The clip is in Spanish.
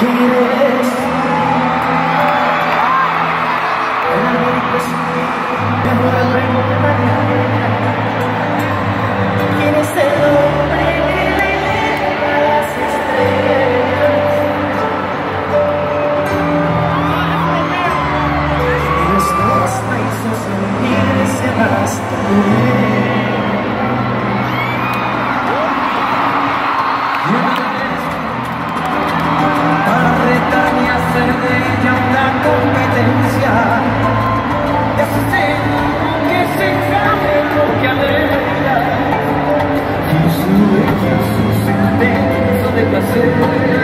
quieres. El américo es me vuelve mañana. ¿Quién es el hombre que le eleva las estrellas? Y los dos países unidos se bastan. Hacer de ella una competencia, y hacer que se gane lo que alegra, y su intenso de placer.